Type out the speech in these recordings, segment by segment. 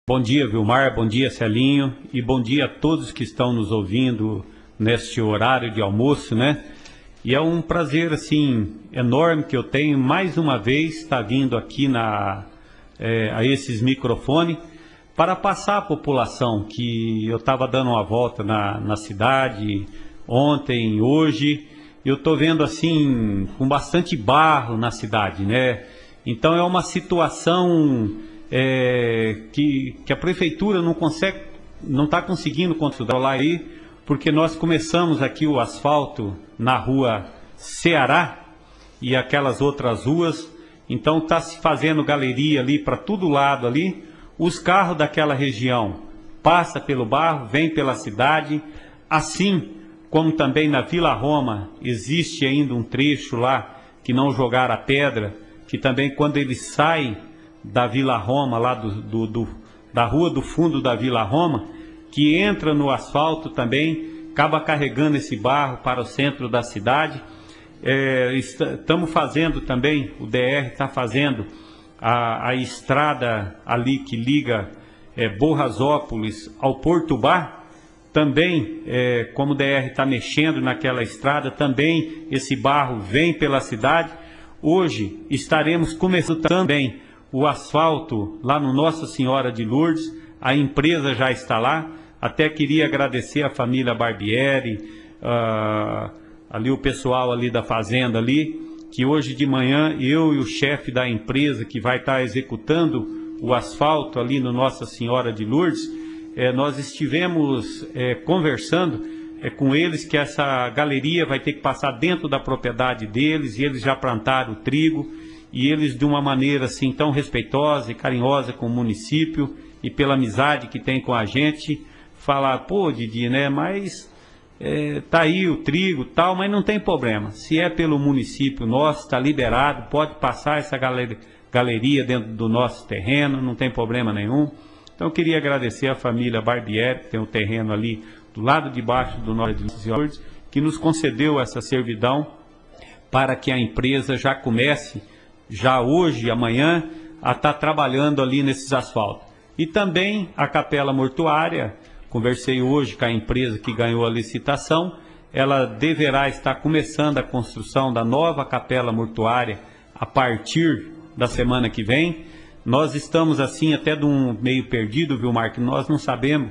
Bom dia, Vilmar, bom dia, Celinho, e bom dia a todos que estão nos ouvindo neste horário de almoço, né? E é um prazer, assim, enorme que eu tenho, mais uma vez, estar vindo aqui a esses microfones para passar à população que eu estava dando uma volta na cidade ontem, hoje, eu estou vendo, assim, com bastante barro na cidade, né? Então é uma situação... que a prefeitura não está conseguindo controlar aí, porque nós começamos aqui o asfalto na rua Ceará e aquelas outras ruas, então está se fazendo galeria ali para todo lado ali, os carros daquela região passam pelo barro, vêm pela cidade, assim como também na Vila Roma existe ainda um trecho lá que não jogaram a pedra, que também quando eles saem da Vila Roma, lá da rua do fundo da Vila Roma, que entra no asfalto também, acaba carregando esse barro para o centro da cidade. Estamos fazendo também, o DR está fazendo a estrada ali que liga Borrasópolis ao Porto Bar, também, como o DR está mexendo naquela estrada, também esse barro vem pela cidade. Hoje estaremos começando também o asfalto lá no Nossa Senhora de Lourdes, a empresa já está lá. Até queria agradecer a família Barbieri, ali o pessoal ali da fazenda ali, que hoje de manhã eu e o chefe da empresa que vai estar executando o asfalto ali no Nossa Senhora de Lourdes, nós estivemos conversando com eles que essa galeria vai ter que passar dentro da propriedade deles, e eles já plantaram o trigo. E eles, de uma maneira assim tão respeitosa e carinhosa com o município e pela amizade que tem com a gente, falar, pô, Didi, né, mas tá aí o trigo e tal, mas não tem problema. Se é pelo município nosso, está liberado, pode passar essa galeria dentro do nosso terreno, não tem problema nenhum. Então eu queria agradecer a família Barbieri, que tem um terreno ali do lado de baixo do Norte de Lourdes, que nos concedeu essa servidão para que a empresa já comece já hoje e amanhã a estar trabalhando ali nesses asfaltos. E também a capela mortuária, conversei hoje com a empresa que ganhou a licitação, ela deverá estar começando a construção da nova capela mortuária a partir da semana que vem. Nós estamos assim até de um meio perdido, viu, Marco? Nós não sabemos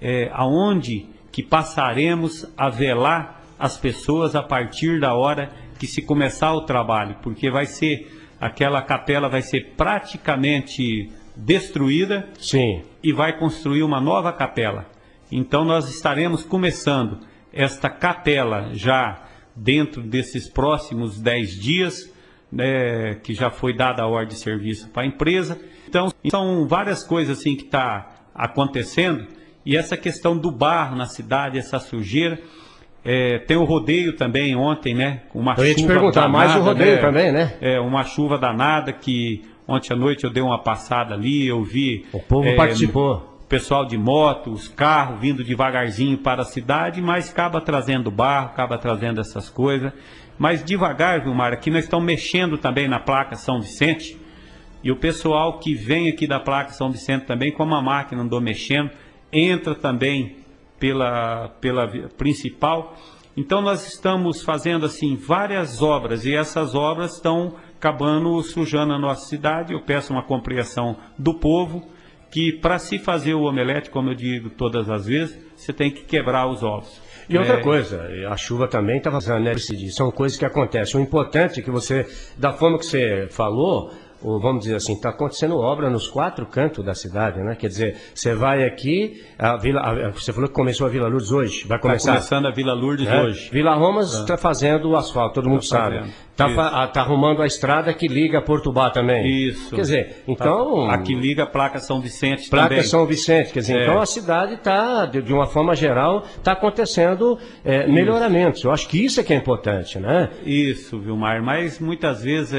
aonde que passaremos a velar as pessoas a partir da hora que se começar o trabalho, porque aquela capela vai ser praticamente destruída. Sim. E vai construir uma nova capela. Então nós estaremos começando esta capela já dentro desses próximos 10 dias, né, que já foi dada a ordem de serviço para a empresa. Então são várias coisas assim que está acontecendo, e essa questão do barro na cidade, essa sujeira. Tem o rodeio também ontem, né? Uma chuva. Eu ia te perguntar, danada, mais o rodeio, né? Também, né? Uma chuva danada que ontem à noite eu dei uma passada ali, eu vi... O povo participou. O pessoal de moto, os carros vindo devagarzinho para a cidade, mas acaba trazendo barro, acaba trazendo essas coisas. Mas devagar, Vilmar, aqui nós estamos mexendo também na placa São Vicente, e o pessoal que vem aqui da placa São Vicente também, como a máquina andou mexendo, entra também pela principal. Então nós estamos fazendo assim várias obras, e essas obras estão acabando sujando a nossa cidade. Eu peço uma compreensão do povo, que para se fazer o omelete, como eu digo todas as vezes, você tem que quebrar os ovos. E outra coisa, a chuva também está vazando, né? São coisas que acontecem. O importante é que você, da forma que você falou, ou vamos dizer assim, está acontecendo obra nos 4 cantos da cidade, né? Quer dizer, você vai aqui, você falou que começou a Vila Lourdes hoje, vai começar? Está começando a Vila Lourdes hoje. Vila Roma está fazendo o asfalto, todo mundo sabe. Está arrumando a estrada que liga a Porto Bar também. Isso. Quer dizer, então... Aqui liga a placa São Vicente também. Placa São Vicente, quer dizer, então a cidade está, de uma forma geral, está acontecendo melhoramentos. Eu acho que isso é que é importante, né? Isso, Vilmar, mas muitas vezes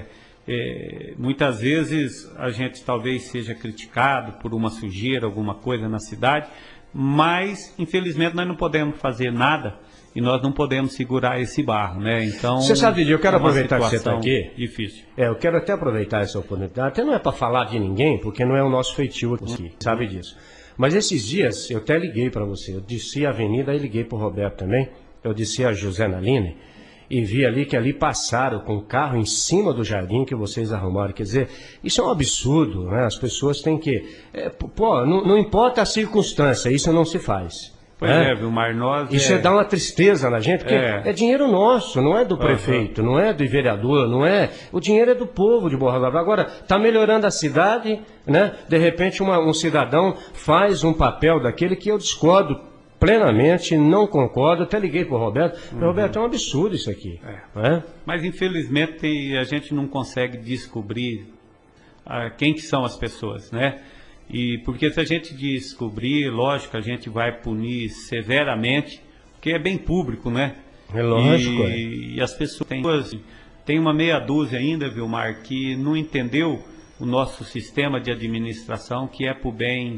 muitas vezes a gente talvez seja criticado por uma sujeira, alguma coisa na cidade, mas infelizmente nós não podemos fazer nada e nós não podemos segurar esse barro, né? Então, você sabe, Didio, eu quero aproveitar que você está aqui. Difícil. Eu quero até aproveitar essa oportunidade. Até não é para falar de ninguém, porque não é o nosso feitio aqui, sabe disso. Mas esses dias eu até liguei para você. Eu desci a avenida e liguei para o Roberto também. Eu desci a José Naline e vi ali que ali passaram com o carro em cima do jardim que vocês arrumaram. Quer dizer, isso é um absurdo, né? As pessoas têm que... não importa a circunstância, isso não se faz. Pois é, Vilmar, nós... Isso dá uma tristeza na gente, porque é dinheiro nosso, não é do prefeito, não é do vereador, não é... O dinheiro é do povo de Borra Brava. Agora, está melhorando a cidade, né? De repente um cidadão faz um papel daquele que eu discordo plenamente, não concordo, até liguei para o Roberto. Roberto, é um absurdo isso aqui. Né? Mas infelizmente a gente não consegue descobrir quem que são as pessoas, né? E porque se a gente descobrir, lógico, a gente vai punir severamente, porque é bem público, né? É lógico. E as pessoas tem uma meia dúzia ainda, Vilmar, que não entendeu o nosso sistema de administração, que é para o bem,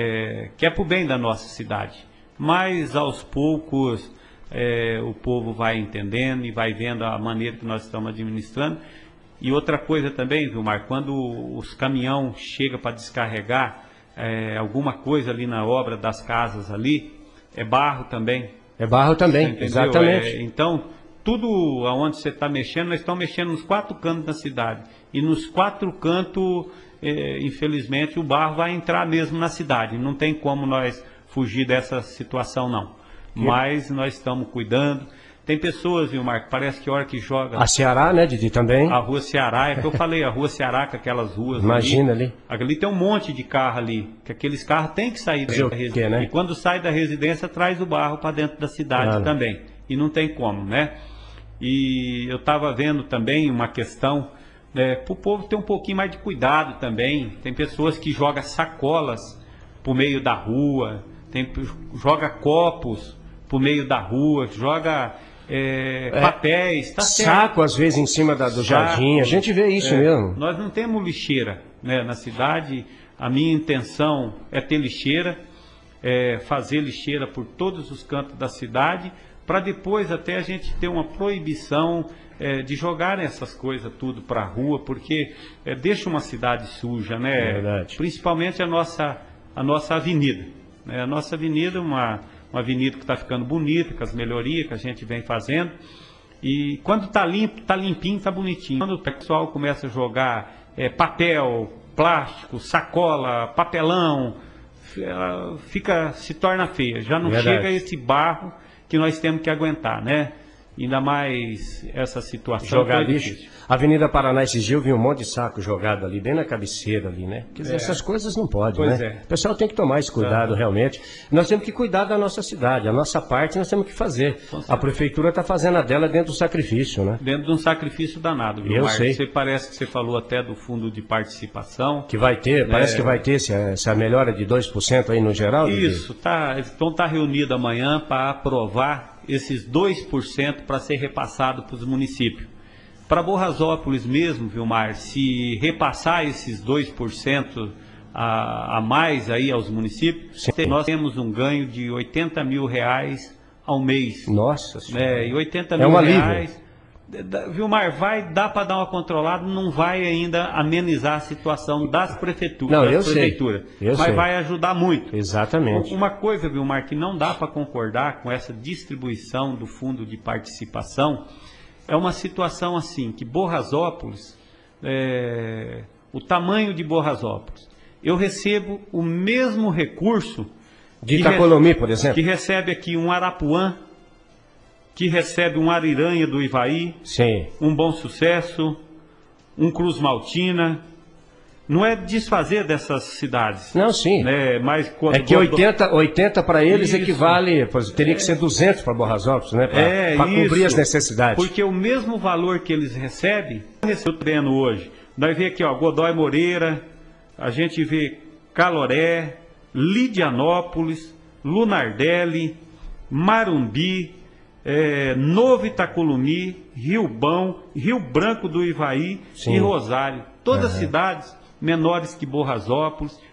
da nossa cidade. Mas aos poucos o povo vai entendendo e vai vendo a maneira que nós estamos administrando. E outra coisa também, Vilmar, quando os caminhão chegam para descarregar alguma coisa ali na obra das casas ali, é barro também. É barro também, exatamente. Então, tudo aonde você está mexendo, nós estamos mexendo nos 4 cantos da cidade. E nos 4 cantos, infelizmente, o barro vai entrar mesmo na cidade. Não tem como nós fugir dessa situação, não. Mas nós estamos cuidando. Tem pessoas, Vilmar, que parece que a hora que joga... A Ceará, né, Didi, também? A rua Ceará, é que eu falei, a rua Ceará, com aquelas ruas... Imagina ali. Ali tem um monte de carro ali, que aqueles carros têm que sair da residência. Né? E quando sai da residência, traz o barro para dentro da cidade também. E não tem como, né? E eu estava vendo também uma questão, para o povo ter um pouquinho mais de cuidado também. Tem pessoas que jogam sacolas para o meio da rua, joga copos para o meio da rua, joga... papéis, tá certo. Saco às vezes em cima do jardim, a gente vê isso mesmo. Nós não temos lixeira, né, na cidade. A minha intenção é ter lixeira, fazer lixeira por todos os cantos da cidade, para depois até a gente ter uma proibição de jogar essas coisas tudo para a rua, porque deixa uma cidade suja, né? Verdade. Principalmente a nossa avenida, né? A nossa avenida, uma avenida que está ficando bonita, com as melhorias que a gente vem fazendo. E quando está limpo, está limpinho, está bonitinho. Quando o pessoal começa a jogar papel, plástico, sacola, papelão, se torna feia. Já não chega esse barro que nós temos que aguentar, né? Ainda mais essa situação. Jogar lixo. Avenida Paraná, esses dias eu vi um monte de saco jogado ali, bem na cabeceira ali, né? Quer dizer, essas coisas não podem, né? O pessoal tem que tomar esse cuidado realmente. Nós temos que cuidar da nossa cidade, a nossa parte nós temos que fazer. A prefeitura está fazendo a dela dentro do sacrifício, né? Dentro de um sacrifício danado, viu, eu Marcos? sei. Você parece que você falou até do fundo de participação. Que vai ter, parece que vai ter essa melhora de 2% aí no geral? Isso, então está reunido amanhã para aprovar esses 2% para ser repassado para os municípios. Para Borrasópolis mesmo, Vilmar, se repassar esses 2% a mais aí aos municípios, nós temos um ganho de R$80 mil ao mês. Nossa Senhora. E 80 mil reais, Vilmar, vai dar para dar uma controlada, não vai ainda amenizar a situação das prefeituras. Não, eu sei. Mas vai ajudar muito. Exatamente. Uma coisa, Vilmar, que não dá para concordar com essa distribuição do fundo de participação, é uma situação assim, que Borrasópolis, o tamanho de Borrasópolis, eu recebo o mesmo recurso de Itacolomi, por exemplo, que recebe aqui um Arapuã, que recebe um Ariranha do Ivaí, sim, um Bom Sucesso, um Cruz Maltina. Não é desfazer dessas cidades. Não, sim. Mas é que 80 para eles equivale, teria que ser 200 para Borrasópolis, né? Para cobrir as necessidades. Porque o mesmo valor que eles recebem, eu treino hoje. Nós vê aqui, Godói Moreira, a gente vê Caloré, Lidianópolis, Lunardelli, Marumbi, Novo Itacolomi, Rio Bão, Rio Branco do Ivaí, sim, e Rosário. Todas cidades menores que Borrasópolis,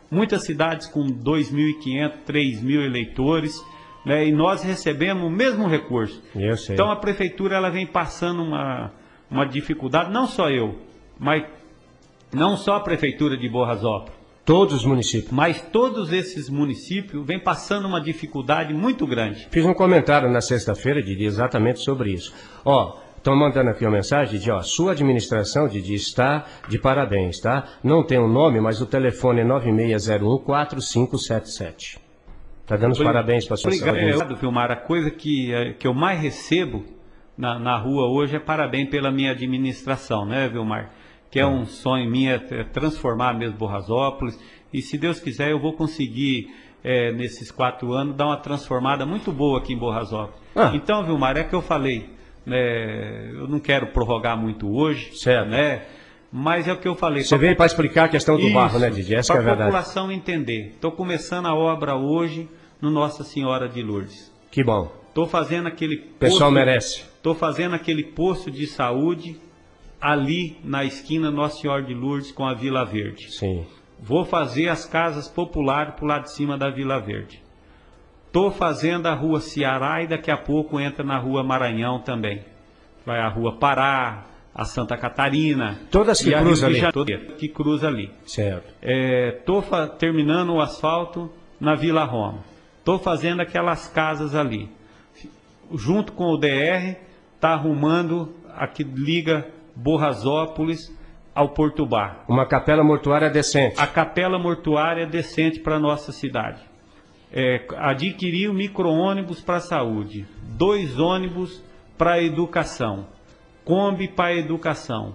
muitas cidades com 2.500, 3.000 eleitores, né, e nós recebemos o mesmo recurso. Eu sei. Então a prefeitura ela vem passando uma dificuldade, não só eu, mas não só a prefeitura de Borrasópolis, Todos os municípios. mas todos esses municípios vêm passando uma dificuldade muito grande. Fiz um comentário na sexta-feira, Didi, exatamente sobre isso. Ó, estão mandando aqui uma mensagem, Didi, ó, sua administração, Didi, está de parabéns, tá? Não tem um nome, mas o telefone é 9601-4577. Tá dando os parabéns para sua Obrigado, Vilmar. A coisa que eu mais recebo na rua hoje é parabéns pela minha administração, né, Vilmar? Que é um sonho minha, é transformar mesmo Borrasópolis. E se Deus quiser, eu vou conseguir, nesses 4 anos, dar uma transformada muito boa aqui em Borrasópolis. Então, Vilmar, é que eu falei, né, eu não quero prorrogar muito hoje, certo, né? Mas é o que eu falei. Você veio para explicar a questão do barro, né, Didi? Essa é a verdade. Para a população entender. Estou começando a obra hoje no Nossa Senhora de Lourdes. Que bom. Estou fazendo aquele O pessoal merece. Estou fazendo aquele posto de saúde ali na esquina Nossa Senhora de Lourdes com a Vila Verde. Sim. Vou fazer as casas populares para o lado de cima da Vila Verde. Estou fazendo a Rua Ceará e daqui a pouco entra na Rua Maranhão também. Vai a Rua Pará, a Santa Catarina. Todas que cruzam ali. Que cruza ali. Certo. Estou terminando o asfalto na Vila Roma. Estou fazendo aquelas casas ali. Junto com o DR, está arrumando a que liga Borrasópolis ao Porto Bar. Uma capela mortuária decente. A capela mortuária decente para a nossa cidade. Adquirir micro-ônibus para a saúde. 2 ônibus para a educação. Kombi para a educação.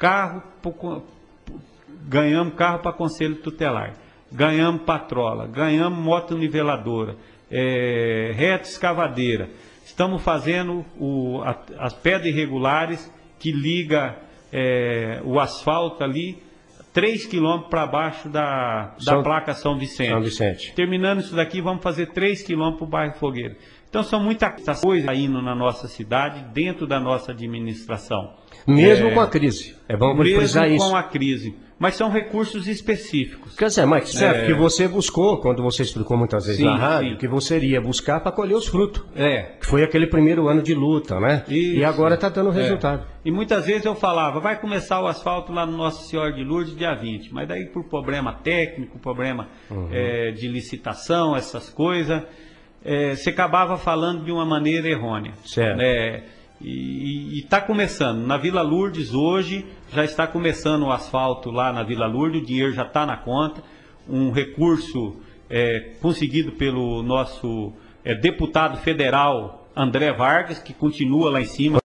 Ganhamos carro para conselho tutelar. Ganhamos patrola. Ganhamos moto niveladora. Reta escavadeira. Estamos fazendo as pedras irregulares que liga o asfalto ali 3 quilômetros para baixo da placa São Vicente. São Vicente. Terminando isso daqui, vamos fazer 3 quilômetros para o bairro Fogueira. Então são muitas coisas indo na nossa cidade, dentro da nossa administração. Mesmo com a crise. É bom frisar isso. Mesmo com a crise. Mas são recursos específicos. Quer dizer, Mike, certo, que você buscou, quando você explicou muitas vezes na rádio, sim, que você iria buscar para colher os frutos. Que foi aquele primeiro ano de luta, né? Isso. E agora está dando resultado. E muitas vezes eu falava, vai começar o asfalto lá no Nossa Senhora de Lourdes dia 20. Mas daí por problema técnico, problema de licitação, essas coisas, você acabava falando de uma maneira errônea. Certo. E está começando. Na Vila Lourdes hoje já está começando o asfalto lá na Vila Lourdes, o dinheiro já está na conta. Um recurso conseguido pelo nosso deputado federal André Vargas, que continua lá em cima.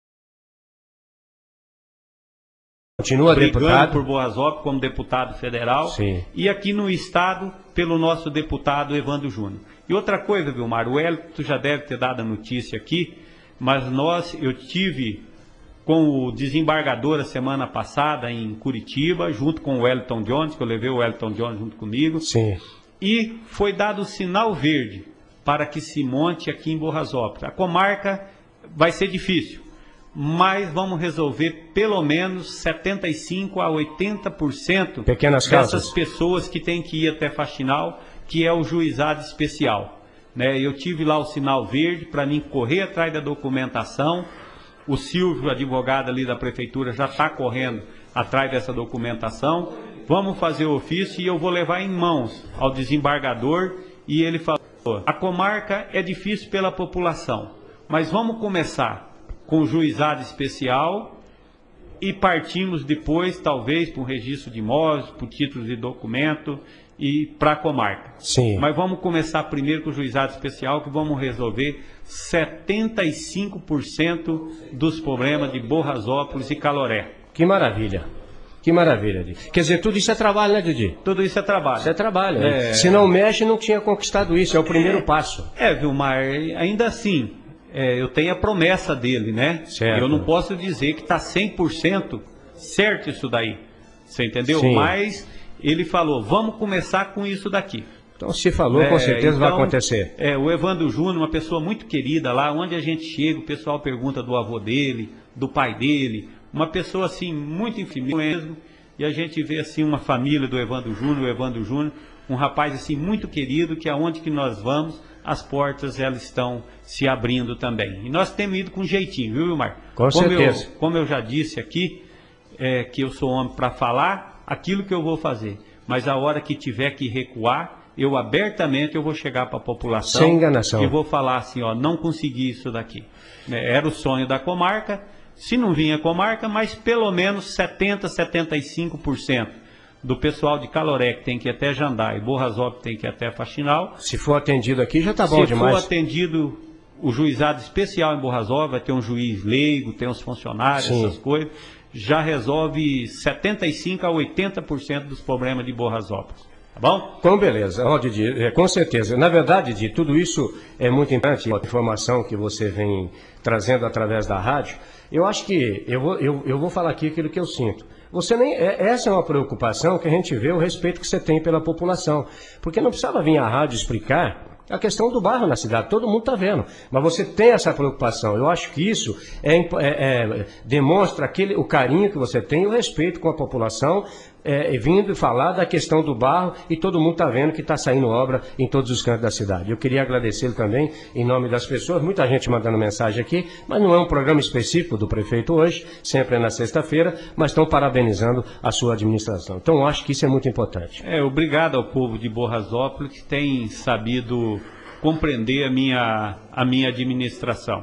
Continua deputado por Borrasópolis como deputado federal. Sim. E aqui no estado pelo nosso deputado Evandro Júnior. E outra coisa, Vilmar, o Hélito já deve ter dado a notícia aqui, mas eu tive com o desembargador a semana passada em Curitiba, junto com o Wellington Jones, que eu levei o Wellington Jones junto comigo. Sim. E foi dado o sinal verde para que se monte aqui em Borrasópolis. A comarca vai ser difícil, mas vamos resolver pelo menos 75% a 80% dessas pessoas que têm que ir até Faxinal, que é o juizado especial. Eu tive lá o sinal verde para mim correr atrás da documentação. O Silvio, advogado ali da prefeitura, já está correndo atrás dessa documentação. Vamos fazer o ofício e eu vou levar em mãos ao desembargador. E ele falou, a comarca é difícil pela população, mas vamos começar com o juizado especial e partimos depois, talvez, para um registro de imóveis, por títulos de documento e para a comarca. Sim. Mas vamos começar primeiro com o juizado especial, que vamos resolver 75% dos problemas de Borrasópolis e Caloré. Que maravilha. Que maravilha, Didi. Quer dizer, tudo isso é trabalho, né, Didi? Tudo isso é trabalho. Isso é trabalho. Se não mexe, não tinha conquistado isso. É o primeiro passo. Vilmar, ainda assim, eu tenho a promessa dele, né? Certo. Eu não posso dizer que está 100% certo isso daí. Você entendeu? Sim. Mas ele falou, vamos começar com isso daqui. Então, se falou, com certeza vai acontecer. O Evandro Júnior, uma pessoa muito querida lá, onde a gente chega, o pessoal pergunta do avô dele, do pai dele, uma pessoa assim, muito infeliz mesmo, e a gente vê assim uma família do Evandro Júnior, um rapaz assim muito querido, que aonde que nós vamos, as portas elas estão se abrindo também. E nós temos ido com jeitinho, viu, Vilmar? Com certeza. Como eu já disse aqui, que eu sou homem para falar aquilo que eu vou fazer. Mas a hora que tiver que recuar, eu abertamente eu vou chegar para a população. Sem enganação. E vou falar assim, ó, não consegui isso daqui. Era o sonho da comarca, se não vinha comarca, mas pelo menos 70%, 75% do pessoal de Caloré, que tem que ir até Jandai, e Borrasópolis tem que ir até Faxinal. Se for atendido aqui, já está bom demais. Se for atendido o juizado especial em Borrasópolis, vai ter um juiz leigo, tem os funcionários, Sim. essas coisas, já resolve 75% a 80% dos problemas de Borrasópolis. Tá bom? Com beleza, ó, Didi, com certeza. Na verdade, Didi, tudo isso é muito importante, a informação que você vem trazendo através da rádio. Eu acho que eu vou falar aqui aquilo que eu sinto. Você nem essa é uma preocupação que a gente vê, o respeito que você tem pela população, porque não precisava vir à rádio explicar a questão do bairro na cidade, todo mundo está vendo, mas você tem essa preocupação. Eu acho que isso demonstra o carinho que você tem, o respeito com a população, vindo falar da questão do bairro, e todo mundo está vendo que está saindo obra em todos os cantos da cidade. Eu queria agradecê-lo também em nome das pessoas, muita gente mandando mensagem aqui, mas não é um programa específico do prefeito hoje, sempre é na sexta-feira, mas estão parabenizando a sua administração. Então eu acho que isso é muito importante. Obrigado ao povo de Borrasópolis que tem sabido compreender a minha administração.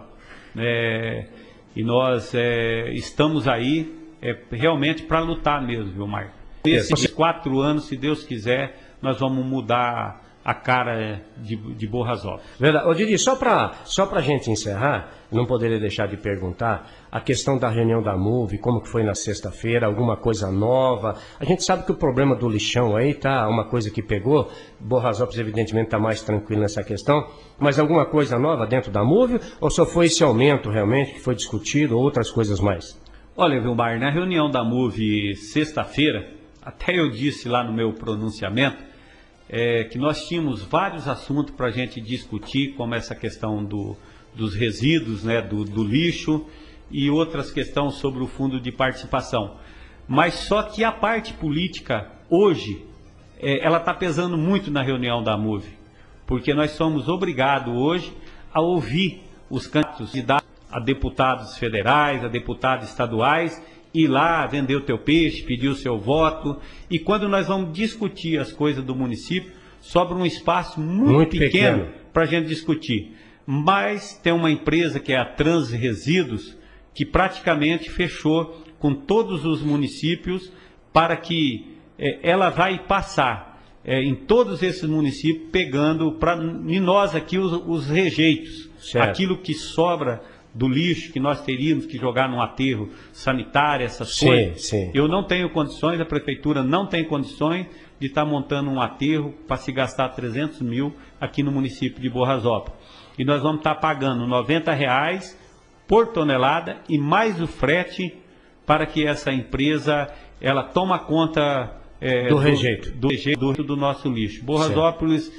E nós estamos aí realmente para lutar mesmo, viu, Marco? Esses 4 anos, se Deus quiser, nós vamos mudar a cara de Borrasópolis. Verdade. Ô, Didi, só para a gente encerrar, não poderia deixar de perguntar a questão da reunião da MUV, como que foi na sexta-feira, alguma coisa nova. A gente sabe que o problema do lixão aí tá uma coisa que pegou. Borrasópolis, evidentemente, está mais tranquilo nessa questão. Mas alguma coisa nova dentro da MUV? Ou só foi esse aumento realmente que foi discutido, ou outras coisas mais? Olha, Vilmar, na reunião da MUV sexta-feira, até eu disse lá no meu pronunciamento, que nós tínhamos vários assuntos para a gente discutir, como essa questão dos resíduos, né, do lixo, e outras questões sobre o fundo de participação. Mas só que a parte política, hoje, ela está pesando muito na reunião da MUV, porque nós somos obrigados hoje a ouvir os candidatos a deputados federais, a deputados estaduais, ir lá vender o teu peixe, pedir o seu voto. E quando nós vamos discutir as coisas do município, sobra um espaço muito pequeno para a gente discutir. Mas tem uma empresa que é a Transresíduos, que praticamente fechou com todos os municípios para que ela vai passar em todos esses municípios, pegando para nós aqui os rejeitos, certo, aquilo que sobra do lixo que nós teríamos que jogar num aterro sanitário, essas coisas. Sim. Eu não tenho condições, a prefeitura não tem condições de estar montando um aterro para se gastar 300 mil aqui no município de Borrasópolis. E nós vamos estar pagando R$90 por tonelada e mais o frete para que essa empresa ela toma conta do rejeito do nosso lixo. Borrasópolis,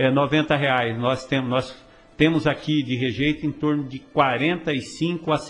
R$90. Nós temos aqui de rejeito em torno de 45 a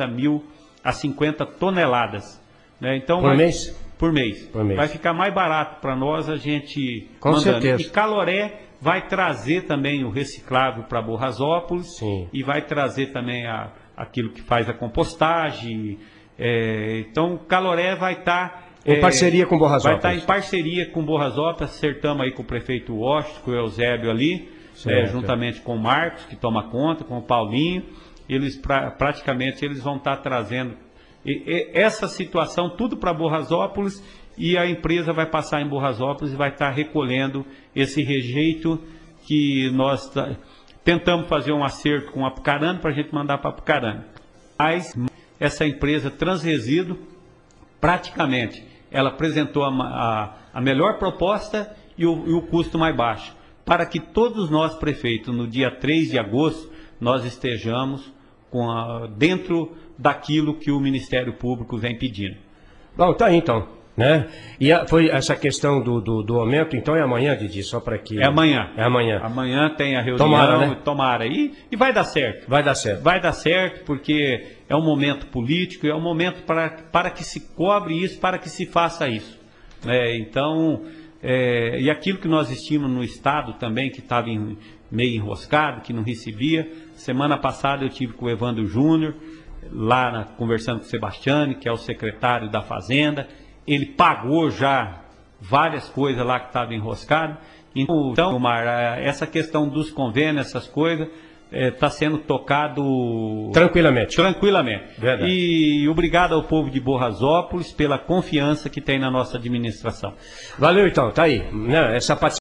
50 toneladas. Né? Então, por mês? Por mês. Vai ficar mais barato para nós a gente com mandando. Certeza. E Caloré vai trazer também o reciclável para Borrasópolis. Sim. E vai trazer também aquilo que faz a compostagem. Então, Caloré vai estar... em parceria com Borrasópolis. Vai estar em parceria com Borrasópolis. Acertamos aí com o prefeito Washington, com o Eusébio ali. Juntamente com o Marcos, que toma conta, com o Paulinho, eles praticamente eles vão estar trazendo essa situação tudo para Borrasópolis, e a empresa vai passar em Borrasópolis e vai estar recolhendo esse rejeito que nós tentamos fazer um acerto com a Apucarana para a gente mandar para a Apucarana. Mas essa empresa Transresíduo, praticamente, ela apresentou a melhor proposta e o custo mais baixo, para que todos nós, prefeitos, no dia 3 de agosto, nós estejamos dentro daquilo que o Ministério Público vem pedindo. Bom, tá aí então, né? E foi essa questão do aumento, então é amanhã, Didi, só para que... É amanhã. É amanhã. Amanhã tem a reunião, tomara. E vai dar certo. Vai dar certo. Vai dar certo, porque é um momento político, é um momento para que se cobre isso, para que se faça isso. Então... E aquilo que nós estimamos no Estado também, que estava meio enroscado, que não recebia. Semana passada eu tive com o Evandro Júnior, conversando com o Sebastiani, que é o secretário da Fazenda. Ele pagou já várias coisas lá que estavam enroscadas. Então, Omar, essa questão dos convênios, essas coisas, está sendo tocado tranquilamente. Verdade. E obrigado ao povo de Borrasópolis pela confiança que tem na nossa administração. Valeu, então, tá aí. Essa participação